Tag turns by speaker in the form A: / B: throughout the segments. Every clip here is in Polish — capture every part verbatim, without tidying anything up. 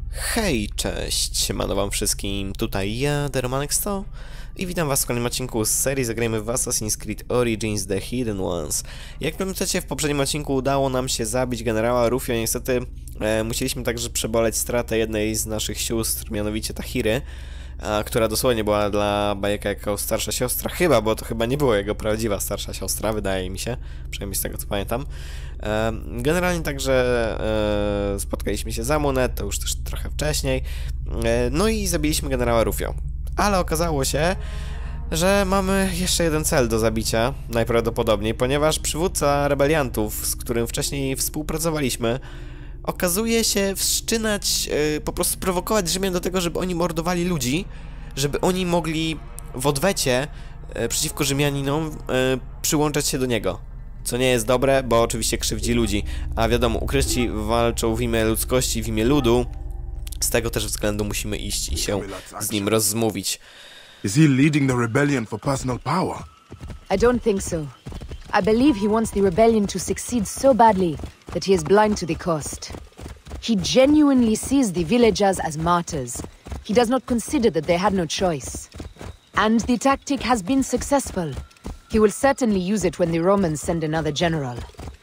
A: Hej, cześć, siemano wam wszystkim, tutaj ja, TheRomanX100 i witam was w kolejnym odcinku z serii Zagrajmy w Assassin's Creed Origins The Hidden Ones. Jak pamiętacie, w poprzednim odcinku udało nam się zabić generała Rufio, niestety e, musieliśmy także przeboleć stratę jednej z naszych sióstr, mianowicie Tahiry, a, która dosłownie była dla Bayeka jako starsza siostra, chyba, bo to chyba nie była jego prawdziwa starsza siostra, wydaje mi się, przynajmniej z tego co pamiętam. E, generalnie także e, spotkaliśmy się z Amunet, to już też trochę wcześniej, e, no i zabiliśmy generała Rufio. Ale okazało się, że mamy jeszcze jeden cel do zabicia, najprawdopodobniej, ponieważ przywódca rebeliantów, z którym wcześniej współpracowaliśmy, okazuje się wszczynać, yy, po prostu prowokować Rzymian do tego, żeby oni mordowali ludzi, żeby oni mogli w odwecie yy, przeciwko Rzymianinom yy, przyłączać się do niego. Co nie jest dobre, bo oczywiście krzywdzi ludzi. A wiadomo, ukryci walczą w imię ludzkości, w imię ludu. Z tego też względu musimy iść i się z nim rozmówić.
B: Is he leading the rebellion for personal power?
C: I don't think so. I believe he wants the rebellion to succeed so badly that he is blind to the cost. He genuinely sees the villagers as martyrs. He does not consider that they had no choice. And the tactic has been successful. He will certainly use it when the Romans send another general.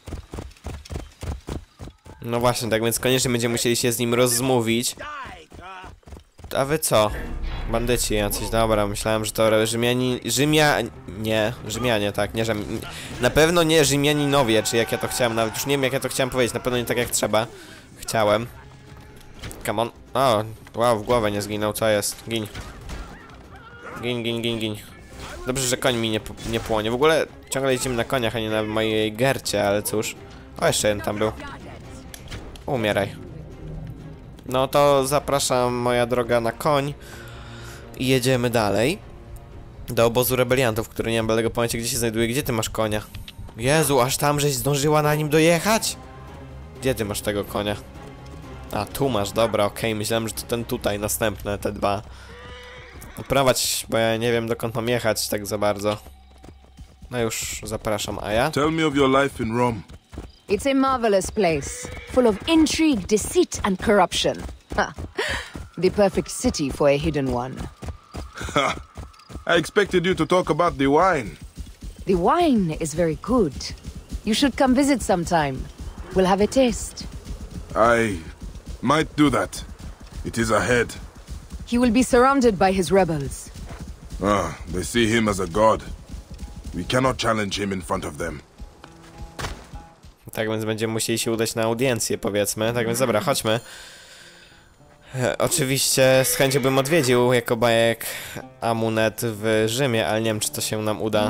A: No właśnie, tak więc koniecznie będziemy musieli się z nim rozmówić. A wy co? Bandyci jacyś, dobra, myślałem, że to Rzymiani... Rzymia... Nie, Rzymianie, tak, nie Rzym... Na pewno nie Rzymianinowie, czy jak ja to chciałem, nawet już nie wiem jak ja to chciałem powiedzieć, na pewno nie tak jak trzeba. Chciałem. Come on. O, wow, w głowę nie zginął, co jest? Gin. Gin, gin, gin, gin. Dobrze, że koń mi nie, nie płonie. W ogóle ciągle jeździmy na koniach, a nie na mojej gercie, ale cóż. O, jeszcze jeden tam był. Umieraj. No to zapraszam, moja droga, na koń i jedziemy dalej do obozu rebeliantów, który nie mam bladego pojęcia, gdzie się znajduje. Gdzie ty masz konia? Jezu, aż tam żeś zdążyła na nim dojechać? Gdzie ty masz tego konia? A, tu masz, dobra, okej, okay. Myślałem, że to ten tutaj, następne, te dwa. Prowadź, bo ja nie wiem, dokąd mam jechać tak za bardzo. No już, zapraszam, a ja?
B: Tell me of your life in Rome.
C: It's a marvelous place, full of intrigue, deceit, and corruption. Ha. The perfect city for a hidden one.
B: Ha! I expected you to talk about the wine.
C: The wine is very good. You should come visit sometime. We'll have a taste.
B: I might do that. It is ahead.
C: He will be surrounded by his rebels.
B: Ah, they see him as a god. We cannot challenge him in front of them.
A: Tak więc będziemy musieli się udać na audiencję, powiedzmy. Tak więc dobra, chodźmy. E, oczywiście z chęcią bym odwiedził jako Bayek Amunet w Rzymie, ale nie wiem, czy to się nam uda.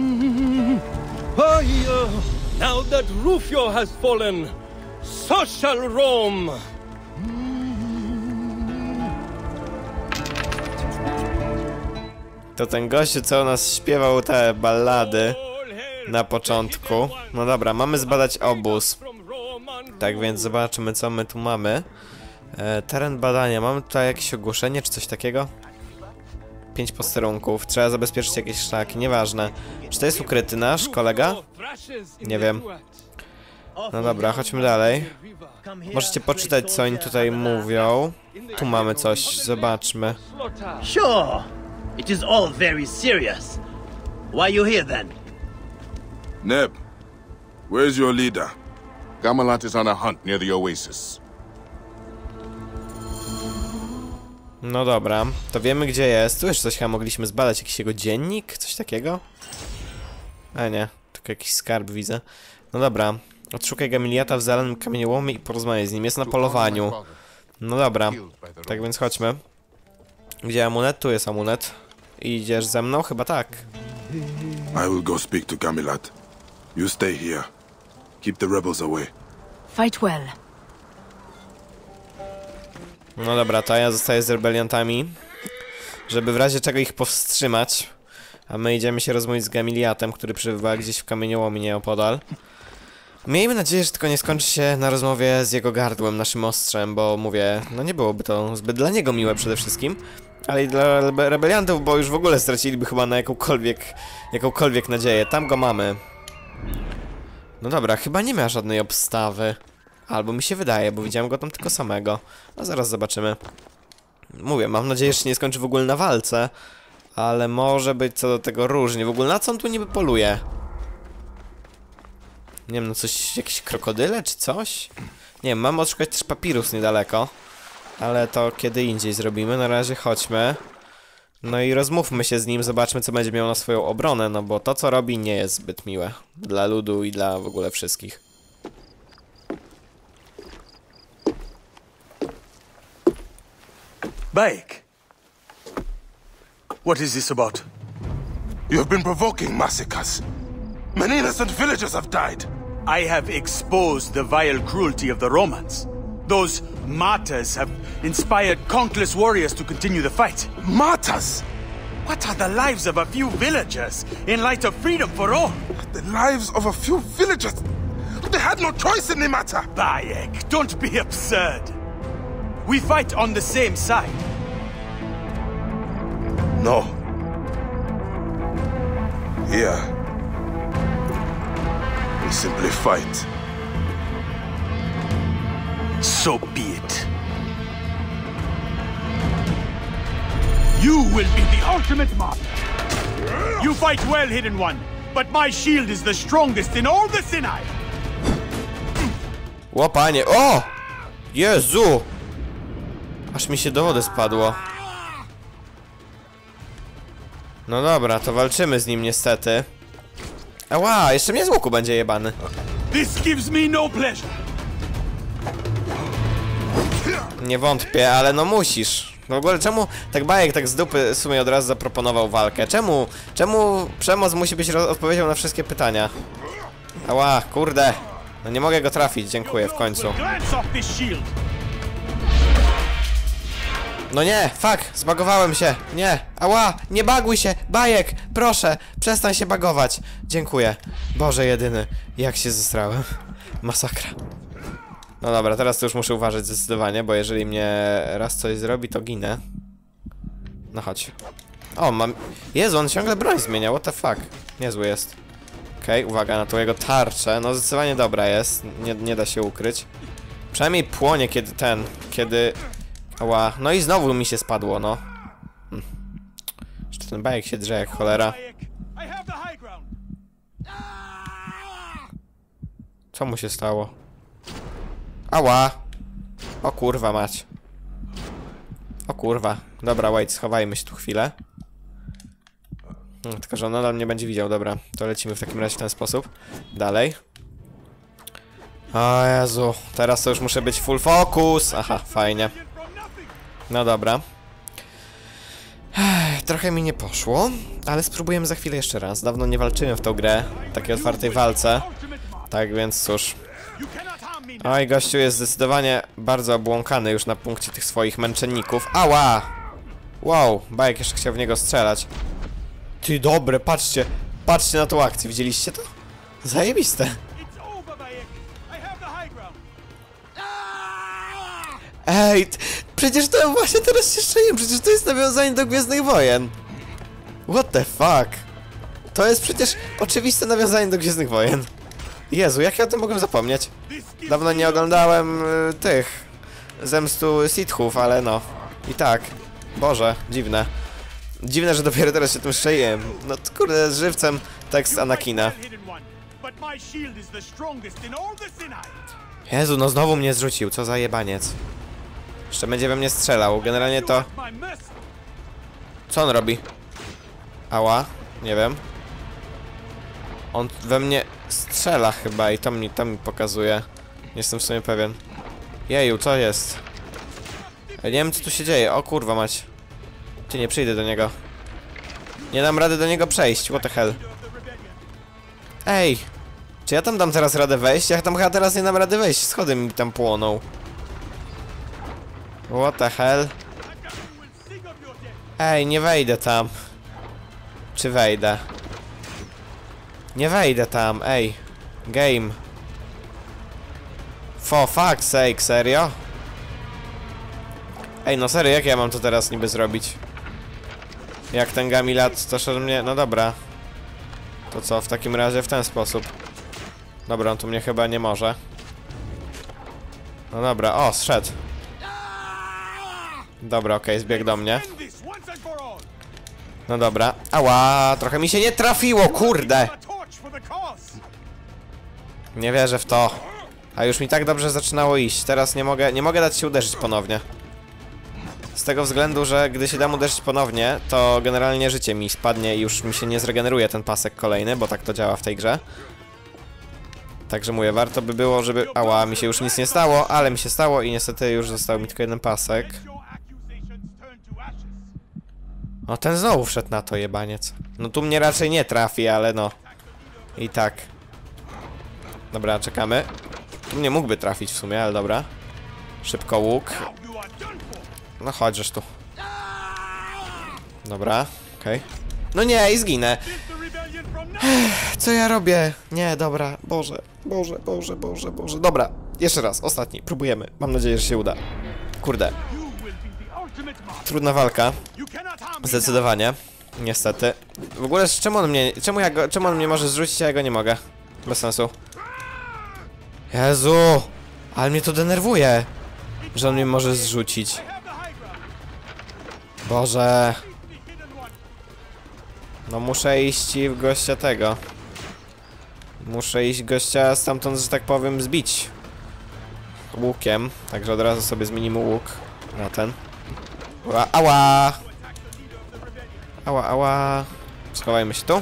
D: Now that Rufio has fallen, so shall Rome.
A: To ten gościu, co u nas śpiewał te ballady na początku. No dobra, mamy zbadać obóz. Tak więc zobaczymy, co my tu mamy. E, teren badania. Mamy tutaj jakieś ogłoszenie, czy coś takiego? Pięć posterunków. Trzeba zabezpieczyć jakieś szlaki, nieważne. Czy to jest ukryty nasz kolega? Nie wiem. No dobra, chodźmy dalej. Możecie poczytać, co oni tutaj mówią. Tu mamy coś, zobaczmy.
E: Sure. It is all very serious. Why you here then?
B: Neb, where's your leader?
F: Gamelat is on a hunt near the oasis.
A: No dobra, to wiemy gdzie jest. Tu już coś chyba mogliśmy zbadać, jakiś jego dziennik? Coś takiego? A nie, tylko jakiś skarb widzę. No dobra, odszukaj Gamiliata w zalanym kamieniołomie i porozmawiaj z nim. Jest na polowaniu. No dobra, tak więc chodźmy. Gdzie amunet? Tu jest amunet. Idziesz ze mną? Chyba tak.
B: I will go speak to Gamilat. You stay here. Keep the rebels away.
C: Fight well.
A: No dobra, to ja zostaję z rebeliantami, żeby w razie czego ich powstrzymać. A my idziemy się rozmówić z Gamiliatem, który przebywa gdzieś w kamieniołomie nieopodal. Miejmy nadzieję, że tylko nie skończy się na rozmowie z jego gardłem, naszym ostrzem, bo mówię, no nie byłoby to zbyt dla niego miłe przede wszystkim, ale i dla rebeliantów, bo już w ogóle straciliby chyba na jakąkolwiek, jakąkolwiek nadzieję. Tam go mamy. No dobra, chyba nie ma żadnej obstawy. Albo mi się wydaje, bo widziałem go tam tylko samego. No zaraz zobaczymy. Mówię, mam nadzieję, że się nie skończy w ogóle na walce. Ale może być co do tego różnie. W ogóle na co on tu niby poluje? Nie wiem, no coś, jakieś krokodyle czy coś? Nie wiem, mam odszukać też papirus niedaleko. Ale to kiedy indziej zrobimy. Na razie chodźmy. No i rozmówmy się z nim, zobaczmy co będzie miał na swoją obronę. No bo to co robi nie jest zbyt miłe. Dla ludu i dla w ogóle wszystkich.
G: Bayek, what is this about?
B: You have been provoking massacres. Many innocent villagers have died.
G: I have exposed the vile cruelty of the Romans. Those martyrs have inspired countless warriors to continue the fight.
B: Martyrs!
G: What are the lives of a few villagers in light of freedom for all?
B: The lives of a few villagers. They had no choice in the matter.
G: Bayek, don't be absurd. We fight on the same side.
B: No. Here, we simply fight.
G: So be it. You will be the ultimate martyr. You fight well, Hidden One, but my shield is the strongest in all the Sinai.
A: Łopanie, o! Jezu! Aż mi się do wody spadło. No dobra, to walczymy z nim niestety. Ała, jeszcze mnie z łuku będzie jebany.
G: This gives me no pleasure.
A: Nie wątpię, ale no musisz. No w ogóle czemu tak Bayek tak z dupy w sumie od razu zaproponował walkę? Czemu? Czemu Przemoc musi być odpowiedzią na wszystkie pytania? Ała, kurde. No nie mogę go trafić, dziękuję w końcu. No nie, fuck, zbagowałem się. Nie, ała, nie baguj się, Bayek, proszę, przestań się bagować. Dziękuję. Boże jedyny, jak się zesrałem. Masakra. No dobra, teraz to już muszę uważać zdecydowanie, bo jeżeli mnie raz coś zrobi, to ginę. No chodź. O, mam... Jezu, on ciągle broń zmienia, what the fuck. Niezły jest. Okej, okay, uwaga na tą jego tarczę. No zdecydowanie dobra jest, nie, nie da się ukryć. Przynajmniej płonie, kiedy ten, kiedy... Ała, no i znowu mi się spadło, no. Hm. Jeszcze ten Bayek się drze jak cholera. Co mu się stało? Ała! O kurwa mać. O kurwa. Dobra, wait, schowajmy się tu chwilę. Hmm, tylko, że on nadal mnie będzie widział, dobra. To lecimy w takim razie w ten sposób. Dalej. O Jezu, teraz to już muszę być full focus. Aha, fajnie. No dobra. Ech, trochę mi nie poszło, ale spróbujemy za chwilę jeszcze raz. Dawno nie walczyłem w tą grę, w takiej otwartej walce. Tak więc cóż. Oj, gościu jest zdecydowanie bardzo obłąkany już na punkcie tych swoich męczenników. Ała! Wow, Bayek jeszcze chciał w niego strzelać. Ty dobre, patrzcie. Patrzcie na tą akcję, widzieliście to? Zajebiste. Ej, przecież to właśnie teraz się szyję, przecież to jest nawiązanie do Gwiezdnych Wojen. What the fuck? To jest przecież oczywiste nawiązanie do Gwiezdnych Wojen. Jezu, jak ja o tym mogłem zapomnieć? Dawno nie oglądałem y, tych Zemstu Sithów, ale no. I tak. Boże, dziwne. Dziwne, że dopiero teraz się tym szyję. No to kurde, z żywcem tekst Anakina. Jezu, no znowu mnie zrzucił, co za jebaniec. Jeszcze będzie we mnie strzelał, generalnie to... Co on robi? Ała, nie wiem. On we mnie strzela chyba i to mi, to mi pokazuje. Nie jestem w sumie pewien. Jeju, co jest? Ja nie wiem co tu się dzieje, o kurwa mać. Ty, nie przyjdę do niego. Nie dam rady do niego przejść, what the hell. Ej! Czy ja tam dam teraz radę wejść? Ja tam chyba teraz nie dam rady wejść, schody mi tam płoną. What the hell? Ej, nie wejdę tam. Czy wejdę? Nie wejdę tam, ej. Game. For fuck's sake, serio? Ej, no serio, jak ja mam to teraz niby zrobić? Jak ten Gamilat to szedł mnie... No dobra. To co, w takim razie w ten sposób. Dobra, on tu mnie chyba nie może. No dobra, o, zszedł. Dobra, okej, okay, zbiegł do mnie. No dobra. Ała, trochę mi się nie trafiło, kurde! Nie wierzę w to. A już mi tak dobrze zaczynało iść. Teraz nie mogę, nie mogę dać się uderzyć ponownie. Z tego względu, że gdy się dam uderzyć ponownie, to generalnie życie mi spadnie i już mi się nie zregeneruje ten pasek kolejny, bo tak to działa w tej grze. Także mówię, warto by było, żeby... Ała, mi się już nic nie stało, ale mi się stało i niestety już został mi tylko jeden pasek. O, ten znowu wszedł na to, jebaniec. No tu mnie raczej nie trafi, ale no. I tak. Dobra, czekamy. Tu mnie mógłby trafić w sumie, ale dobra. Szybko łuk. No chodźesz tu. Dobra, okej. Okay. No nie, i zginę. Ech, co ja robię? Nie, dobra, Boże, Boże, Boże, Boże, Boże. Dobra, jeszcze raz, ostatni, próbujemy. Mam nadzieję, że się uda. Kurde. Trudna walka. Zdecydowanie. Niestety. W ogóle czemu on mnie, czemu ja go, czemu on mnie może zrzucić, a ja go nie mogę? Bez sensu. Jezu! Ale mnie to denerwuje, że on mnie może zrzucić. Boże. No muszę iść w gościa tego. Muszę iść gościa stamtąd, że tak powiem, zbić łukiem. Także od razu sobie zmienimy łuk na ten. Ała, ała! Ała, ała! Schowajmy się tu.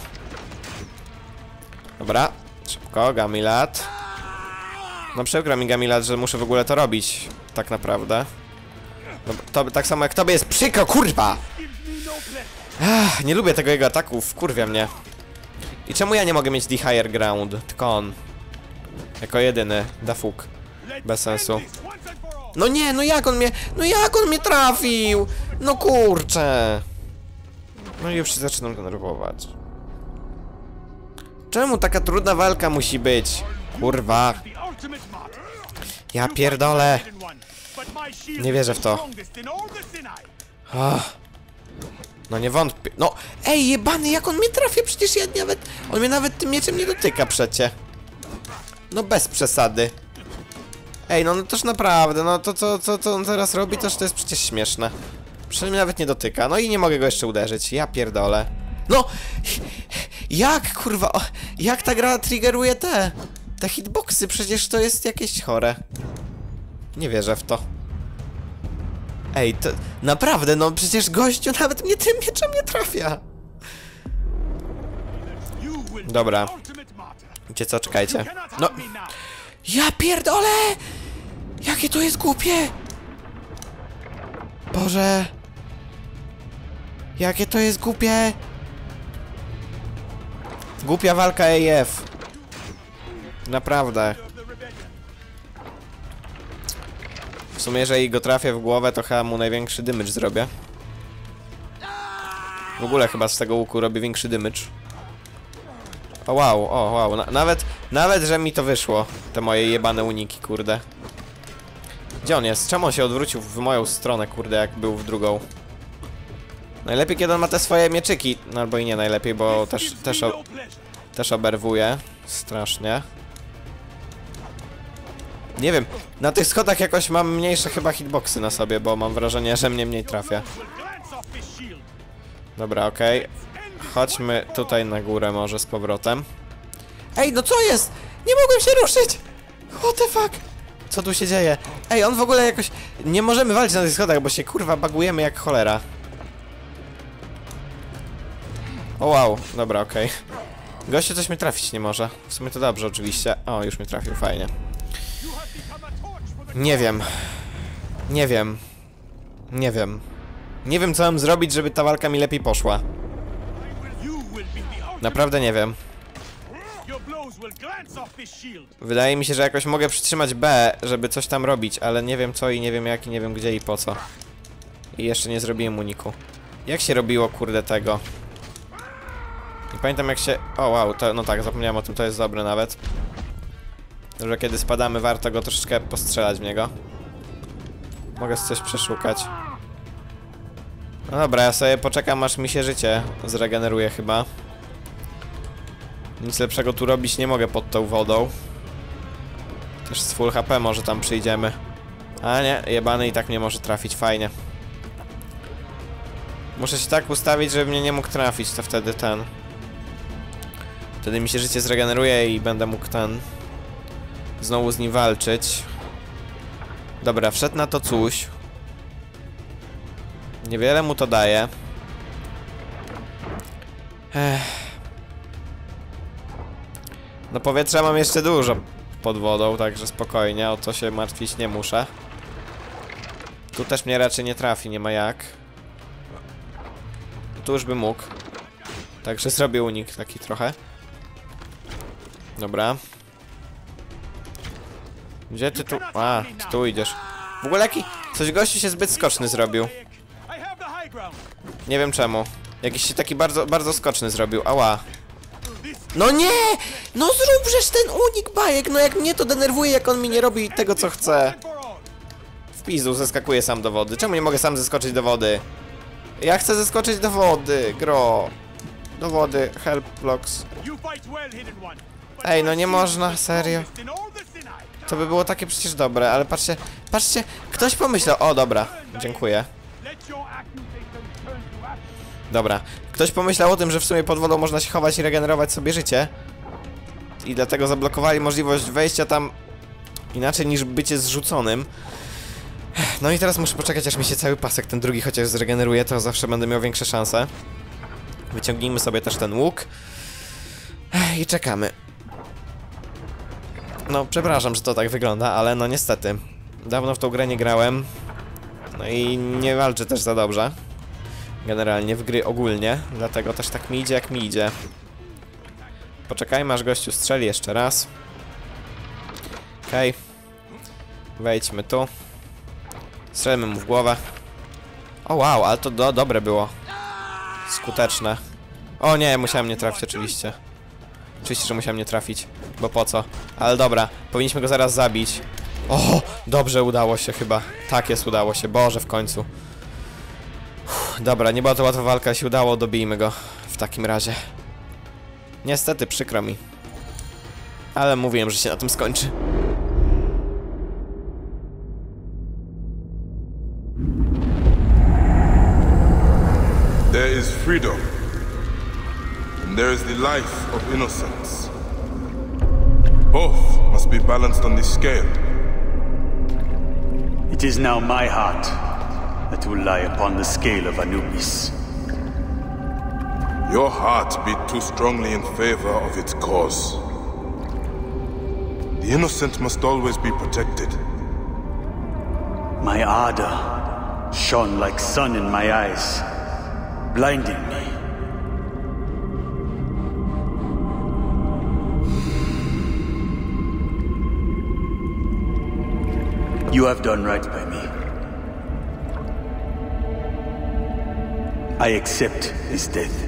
A: Dobra, szybko, Gamilat. No przykro mi, Gamilat, że muszę w ogóle to robić. Tak naprawdę. No, to, tak samo jak tobie jest przykro, kurwa! Ach, nie lubię tego jego ataków, kurwia mnie. I czemu ja nie mogę mieć the higher ground? Tylko on. Jako jedyny, da fuk. Bez sensu. No nie, no jak on mnie... No jak on mnie trafił? No kurczę. No i już się zaczynam denerwować. Czemu taka trudna walka musi być? Kurwa. Ja pierdolę. Nie wierzę w to. Oh. No nie wątpię. No, ej, jebany, jak on mnie trafia? Przecież ja nawet... On mnie nawet tym mieczem nie dotyka przecie. No bez przesady. Ej, no, no toż naprawdę, no to co, co, co on teraz robi, toż to jest przecież śmieszne. Przecież mnie nawet nie dotyka, no i nie mogę go jeszcze uderzyć. Ja pierdolę. No! Jak, kurwa, o, jak ta gra triggeruje te... Te hitboxy, przecież to jest jakieś chore. Nie wierzę w to. Ej, to naprawdę, no przecież gościu nawet mnie tym mieczem nie trafia. Dobra. Wiecie co, czekajcie. No. Ja pierdolę! Jakie to jest głupie! Boże. Jakie to jest głupie! Głupia walka A F. Naprawdę. W sumie, jeżeli go trafię w głowę, to chyba mu największy damage zrobię. W ogóle chyba z tego łuku robię większy damage. O wow, o wow, Na, nawet, nawet, że mi to wyszło. Te moje jebane uniki, kurde. Gdzie on jest? Czemu on się odwrócił w moją stronę, kurde, jak był w drugą? Najlepiej, kiedy on ma te swoje mieczyki. No albo i nie najlepiej, bo też, też, o, też oberwuje. Strasznie. Nie wiem, na tych schodach jakoś mam mniejsze chyba hitboxy na sobie, bo mam wrażenie, że mnie mniej trafia. Dobra, okej. Okay. Chodźmy tutaj na górę może z powrotem. Ej, no co jest? Nie mogłem się ruszyć! What the fuck? Co tu się dzieje? Ej, on w ogóle jakoś... Nie możemy walczyć na tych schodach, bo się kurwa bagujemy jak cholera. O wow, dobra, okej. Okay. Gościu coś mnie trafić nie może. W sumie to dobrze oczywiście. O, już mnie trafił, fajnie. Nie wiem. Nie wiem. Nie wiem. Nie wiem, co mam zrobić, żeby ta walka mi lepiej poszła. Naprawdę nie wiem. Wydaje mi się, że jakoś mogę przytrzymać B, żeby coś tam robić, ale nie wiem co i nie wiem jak i nie wiem gdzie i po co. I jeszcze nie zrobiłem uniku. Jak się robiło, kurde, tego? Nie pamiętam jak się... O wow, to, no tak, zapomniałem o tym, to jest dobre nawet. Że kiedy spadamy, warto go troszeczkę postrzelać w niego. Mogę coś przeszukać. No dobra, ja sobie poczekam, aż mi się życie zregeneruje chyba. Nic lepszego tu robić nie mogę pod tą wodą. Też z full H P może tam przyjdziemy. A nie, jebany i tak mnie może trafić, fajnie. Muszę się tak ustawić, żeby mnie nie mógł trafić, to wtedy ten... Wtedy mi się życie zregeneruje i będę mógł ten... Znowu z nim walczyć. Dobra, wszedł na to coś. Niewiele mu to daje. Ech. No powietrza mam jeszcze dużo pod wodą, także spokojnie, o to się martwić nie muszę. Tu też mnie raczej nie trafi, nie ma jak. Tu już by mógł. Także zrobię unik taki trochę. Dobra. Gdzie ty tu... A, ty tu idziesz. W ogóle jaki... Coś gościu się zbyt skoczny zrobił. Nie wiem czemu. Jakiś się taki bardzo, bardzo skoczny zrobił. Ała. No nie! No zróbżesz ten unik, bajek! No jak mnie to denerwuje, jak on mi nie robi tego, co chce. W pizdu, zeskakuję sam do wody. Czemu nie mogę sam zeskoczyć do wody? Ja chcę zeskoczyć do wody, gro. Do wody, help blocks. Ej, no nie można, serio. To by było takie przecież dobre, ale patrzcie, patrzcie, ktoś pomyślał, o dobra, dziękuję. Dobra, ktoś pomyślał o tym, że w sumie pod wodą można się chować i regenerować sobie życie. I dlatego zablokowali możliwość wejścia tam inaczej niż bycie zrzuconym. No i teraz muszę poczekać, aż mi się cały pasek, ten drugi chociaż zregeneruje, to zawsze będę miał większe szanse. Wyciągnijmy sobie też ten łuk. I czekamy. No, przepraszam, że to tak wygląda, ale no niestety. Dawno w tą grę nie grałem. No i nie walczę też za dobrze. Generalnie w gry ogólnie, dlatego też tak mi idzie, jak mi idzie. Poczekajmy, aż gościu strzeli jeszcze raz. Okej. Okay. Wejdźmy tu. Strzelmy mu w głowę. O wow, ale to do, dobre było. Skuteczne. O nie, musiałem nie trafić oczywiście. Oczywiście, że musiałem nie trafić. Bo po co? Ale dobra, powinniśmy go zaraz zabić. O, dobrze, udało się chyba. Tak jest, udało się. Boże, w końcu. Uff, dobra, nie była to łatwa walka, się udało, dobijmy go. W takim razie. Niestety, przykro mi. Ale mówiłem, że się na tym skończy.
B: There is freedom, and there is the life of innocence. Both must be balanced on the scale.
G: It is now my heart that will lie upon the scale of Anubis.
B: Your heart beat too strongly in favor of its cause. The innocent must always be protected.
G: My ardor shone like sun in my eyes, blinding me. You have done right by me. I accept his death.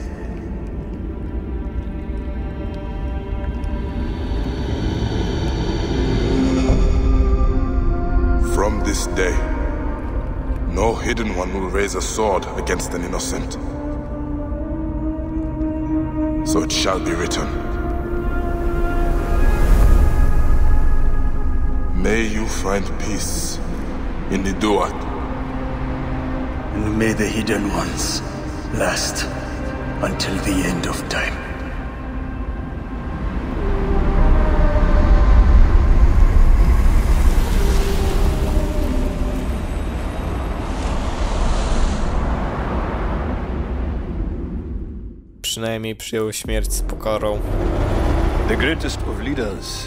B: From this day, no hidden one will raise a sword against an innocent. So it shall be written. May you find peace in the Duat.
G: And may the hidden ones last until the end of time.
A: Przynajmniej przyjął śmierć z pokorą.
D: The greatest of leaders,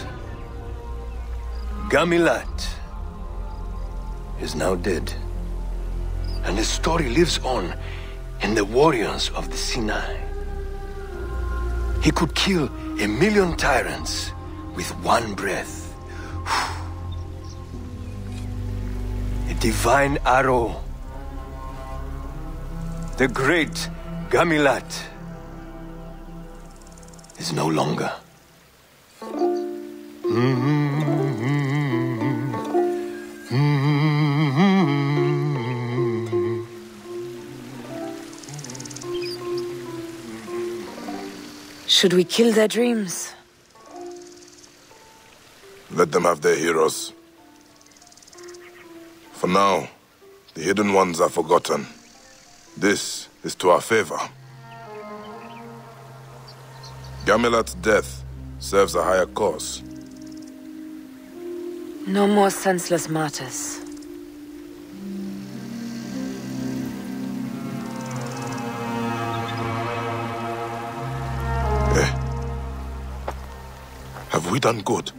D: Gamilat, is now dead. And his story lives on in the warriors of the Sinai. He could kill a million tyrants with one breath. A divine arrow. The great Gamilat is no longer.
C: Should we kill their dreams?
B: Let them have their heroes. For now, the Hidden Ones are forgotten. This is to our favor. Gamilat's death serves a higher cause.
C: No more senseless martyrs.
B: Eh? Have we done good?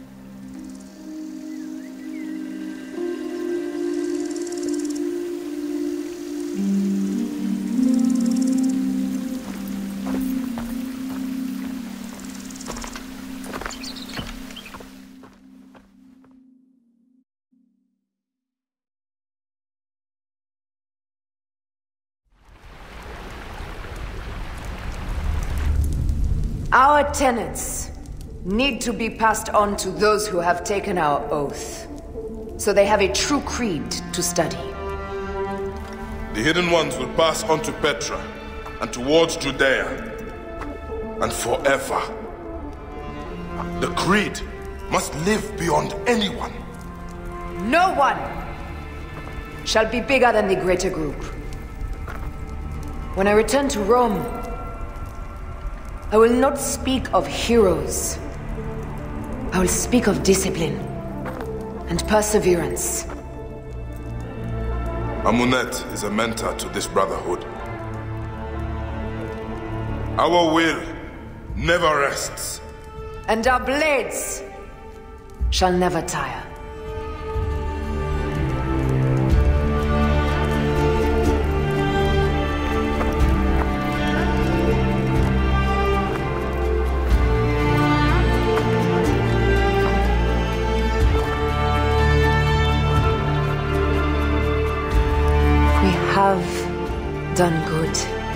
C: Our tenets need to be passed on to those who have taken our oath, so they have a true creed to study.
B: The Hidden Ones will pass on to Petra, and towards Judea, and forever. The creed must live beyond anyone.
C: No one shall be bigger than the greater group. When I return to Rome, I will not speak of heroes. I will speak of discipline and perseverance.
B: Amunet is a mentor to this brotherhood. Our will never rests.
C: And our blades shall never tire. Have done good.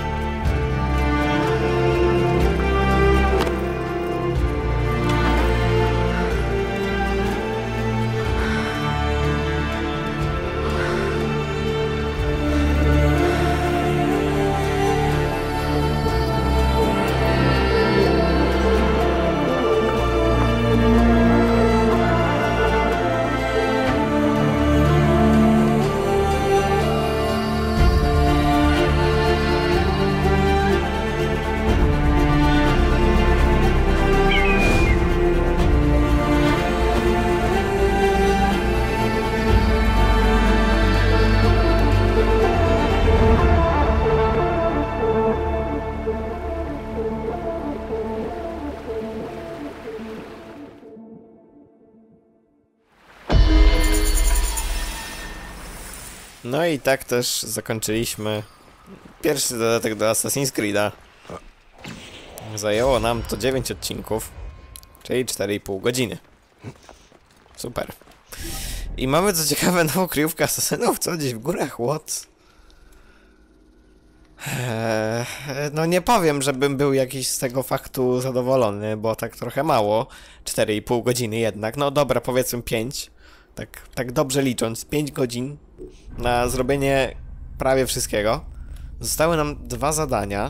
A: No i tak też zakończyliśmy pierwszy dodatek do Assassin's Creed'a. Zajęło nam to dziewięć odcinków, czyli cztery i pół godziny. Super. I mamy, co ciekawe, nową kryjówkę asasynów, co gdzieś w górach Watts. Eee, no nie powiem, żebym był jakiś z tego faktu zadowolony, bo tak trochę mało. cztery i pół godziny jednak, no dobra, powiedzmy pięć. Tak, tak dobrze licząc, pięć godzin na zrobienie prawie wszystkiego. Zostały nam dwa zadania.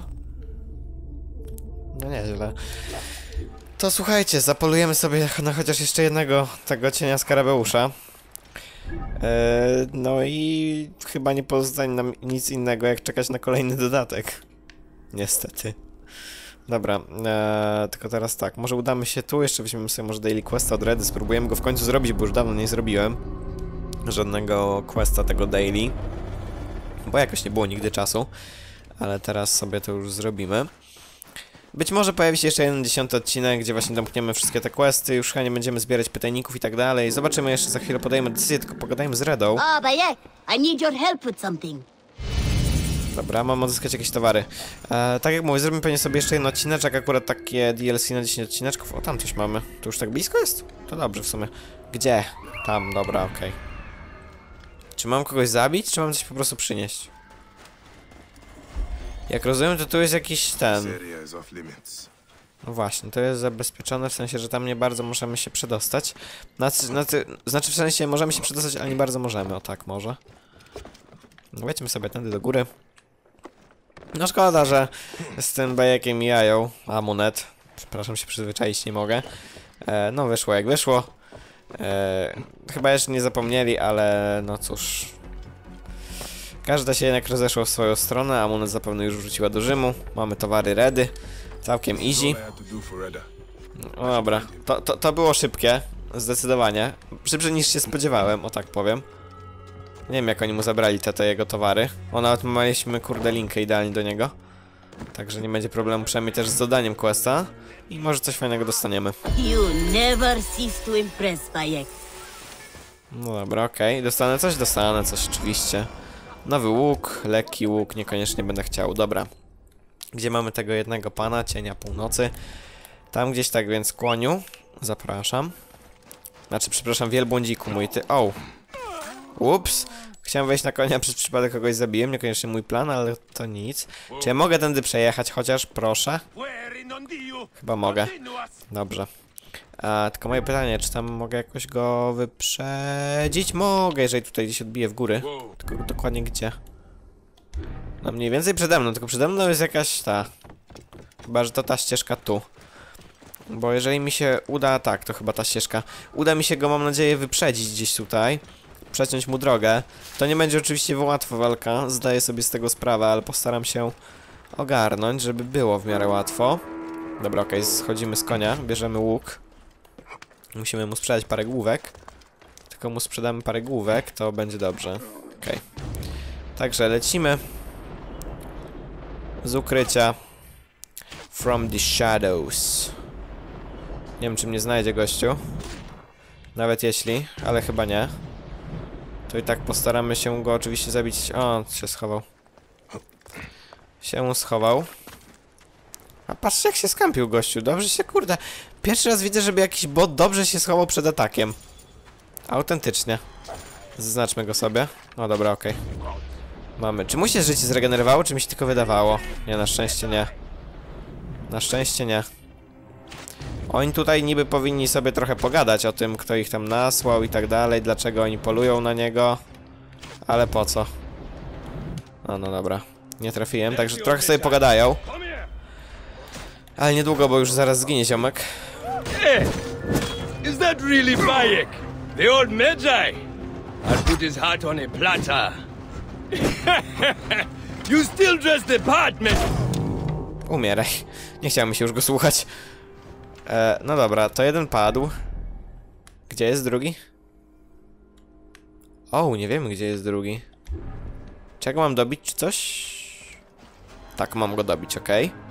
A: No nieźle. To słuchajcie, zapolujemy sobie na chociaż jeszcze jednego tego cienia skarabeusza. Eee, no i chyba nie pozostanie nam nic innego jak czekać na kolejny dodatek. Niestety. Dobra, eee, tylko teraz tak, może udamy się tu, jeszcze weźmiemy sobie może Daily Questa od Redy, spróbujemy go w końcu zrobić, bo już dawno nie zrobiłem żadnego questa tego daily, bo jakoś nie było nigdy czasu, ale teraz sobie to już zrobimy. Być może pojawi się jeszcze jeden dziesiąty odcinek, gdzie właśnie domkniemy wszystkie te questy, już chyba nie będziemy zbierać pytajników i tak dalej. Zobaczymy, jeszcze za chwilę podejmę decyzję, tylko pogadajmy z Redą.
H: Ah, but yeah, I need your help with something.
A: Dobra, mam odzyskać jakieś towary. E, tak jak mówię, zrobimy pewnie sobie jeszcze jeden odcineczek, akurat takie D L C na dziesięć odcineczków. O, tam coś mamy. To już tak blisko jest? To dobrze w sumie. Gdzie? Tam, dobra, okej. Okay. Czy mam kogoś zabić, czy mam coś po prostu przynieść? Jak rozumiem, to tu jest jakiś ten... No właśnie, to jest zabezpieczone, w sensie, że tam nie bardzo możemy się przedostać. Znaczy, znaczy, znaczy w sensie możemy się przedostać, ale nie bardzo możemy, o tak może. No, wejdźmy sobie tędy do góry. No szkoda, że z tym bajekiem mijają. Amunet. Przepraszam, się przyzwyczaić nie mogę. E, no wyszło jak wyszło. E, chyba jeszcze nie zapomnieli, ale no cóż. Każda się jednak rozeszła w swoją stronę, a Amunet zapewne już wróciła do Rzymu. Mamy towary ready. Całkiem easy. No dobra, to, to, to było szybkie. Zdecydowanie. Szybsze niż się spodziewałem, o tak powiem. Nie wiem jak oni mu zabrali te, te jego towary. O, nawet mieliśmy kurde linkę idealnie do niego. Także nie będzie problemu przynajmniej też z zadaniem questa. I może coś fajnego dostaniemy.
H: You never cease to impress, Bayek.
A: No dobra, okej. Okay. Dostanę coś? Dostanę coś, oczywiście. Nowy łuk, lekki łuk, niekoniecznie będę chciał. Dobra. Gdzie mamy tego jednego pana, cienia północy? Tam gdzieś, tak więc kłoniu. Zapraszam. Znaczy, przepraszam, wielbłądziku mój ty... O! Ups! Chciałem wejść na konia, przez przypadek kogoś zabiłem, niekoniecznie mój plan, ale to nic. Czy ja mogę tędy przejechać chociaż? Proszę. Chyba mogę. Dobrze. A, tylko moje pytanie, czy tam mogę jakoś go wyprzedzić? Mogę, jeżeli tutaj gdzieś odbiję w góry. Tylko dokładnie gdzie? No mniej więcej przede mną, tylko przede mną jest jakaś ta... Chyba, że to ta ścieżka tu. Bo jeżeli mi się uda... Tak, to chyba ta ścieżka. Uda mi się go, mam nadzieję, wyprzedzić gdzieś tutaj. Przeciąć mu drogę. To nie będzie oczywiście łatwa walka, zdaję sobie z tego sprawę, ale postaram się ogarnąć, żeby było w miarę łatwo. Dobra, okej, okay, schodzimy z konia, bierzemy łuk. Musimy mu sprzedać parę główek. Tylko mu sprzedamy parę główek, to będzie dobrze. Okej. Okay. Także lecimy. Z ukrycia. From the shadows. Nie wiem, czy mnie znajdzie gościu. Nawet jeśli, ale chyba nie. To i tak postaramy się go oczywiście zabić. O, się schował. Się schował. A patrzcie jak się skampił gościu. Dobrze się, kurde. Pierwszy raz widzę, żeby jakiś bot dobrze się schował przed atakiem. Autentycznie. Zaznaczmy go sobie. O, dobra, okej. Okay. Mamy. Czy mu się życie zregenerowało, czy mi się tylko wydawało? Nie, na szczęście nie. Na szczęście nie. Oni tutaj niby powinni sobie trochę pogadać o tym, kto ich tam nasłał i tak dalej, dlaczego oni polują na niego. Ale po co? No, no dobra. Nie trafiłem, także trochę sobie pogadają. Ale niedługo, bo już zaraz zginie ziomek.
I: Hey, is that really Bayek? The old Magi? I'll put his heart on a platter. You still dress the part, man.
A: Umieraj. Nie chciałem się już go słuchać. E, no dobra, to jeden padł. Gdzie jest drugi? O, nie wiemy gdzie jest drugi. Czego mam dobić, czy coś? Tak, mam go dobić, okej. Okay.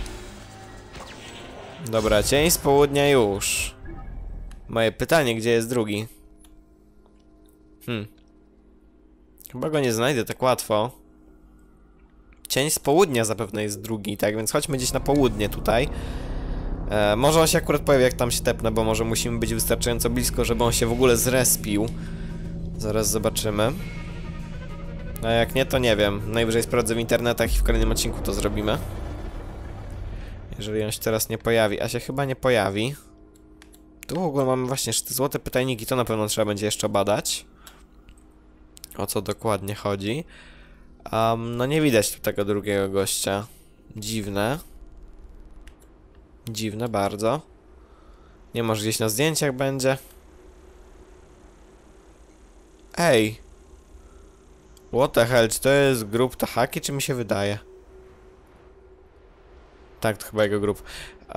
A: Dobra, cień z południa już. Moje pytanie, gdzie jest drugi? Hmm. Chyba go nie znajdę tak łatwo. Cień z południa zapewne jest drugi, tak więc chodźmy gdzieś na południe tutaj. E, może on się akurat pojawi jak tam się tepnę, bo może musimy być wystarczająco blisko, żeby on się w ogóle zrespił. Zaraz zobaczymy. A jak nie, to nie wiem. Najwyżej sprawdzę w internetach i w kolejnym odcinku to zrobimy. Jeżeli on się teraz nie pojawi, a się chyba nie pojawi. Tu w ogóle mamy właśnie te złote pytajniki, to na pewno trzeba będzie jeszcze badać. O co dokładnie chodzi. Um, no nie widać tu tego drugiego gościa. Dziwne. Dziwne bardzo. Nie może gdzieś na zdjęciach będzie. Ej. What the hell, czy to jest grup Tahaki, czy mi się wydaje? Tak, to chyba jego grup. Uh,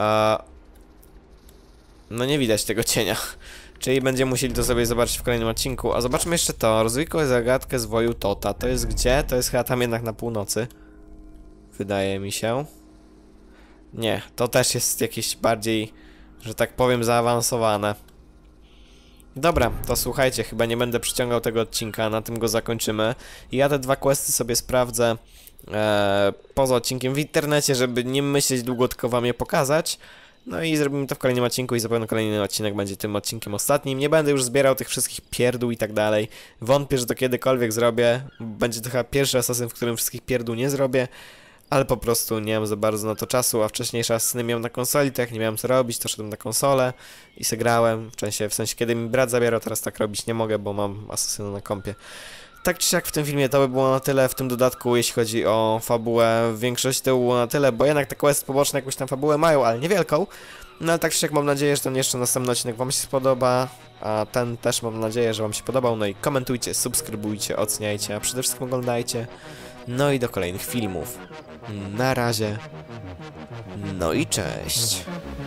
A: no nie widać tego cienia. Czyli będziemy musieli to sobie zobaczyć w kolejnym odcinku. A zobaczmy jeszcze to. Rozwikłaj zagadkę z woju Tota. To jest gdzie? To jest chyba tam jednak na północy. Wydaje mi się. Nie, to też jest jakieś bardziej, że tak powiem, zaawansowane. Dobra, to słuchajcie, chyba nie będę przyciągał tego odcinka, na tym go zakończymy. I ja te dwa questy sobie sprawdzę e, poza odcinkiem w internecie, żeby nie myśleć długo, tylko wam je pokazać. No i zrobimy to w kolejnym odcinku i zapewne kolejny odcinek będzie tym odcinkiem ostatnim. Nie będę już zbierał tych wszystkich pierdół i tak dalej. Wątpię, że to kiedykolwiek zrobię. Będzie to chyba pierwszy asasyn, w którym wszystkich pierdół nie zrobię. Ale po prostu nie mam za bardzo na to czasu, a wcześniejsze asasyny miałem na konsoli, to jak nie miałem co robić, to szedłem na konsolę i se grałem. W sensie, w sensie kiedy mi brat zabierał, teraz tak robić nie mogę, bo mam asasyna na kompie. Tak czy siak w tym filmie to by było na tyle, w tym dodatku jeśli chodzi o fabułę. Większość to było na tyle, bo jednak te questy poboczne jakąś tam fabułę mają, ale niewielką. No ale tak czy siak mam nadzieję, że ten jeszcze następny odcinek wam się spodoba, a ten też mam nadzieję, że wam się podobał. No i komentujcie, subskrybujcie, oceniajcie, a przede wszystkim oglądajcie. No i do kolejnych filmów. Na razie. No i cześć.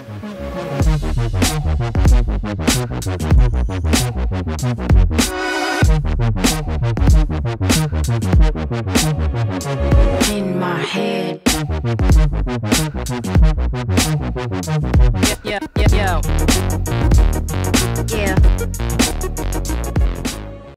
J: In my head. Yeah, yeah, yeah, yeah. Yeah.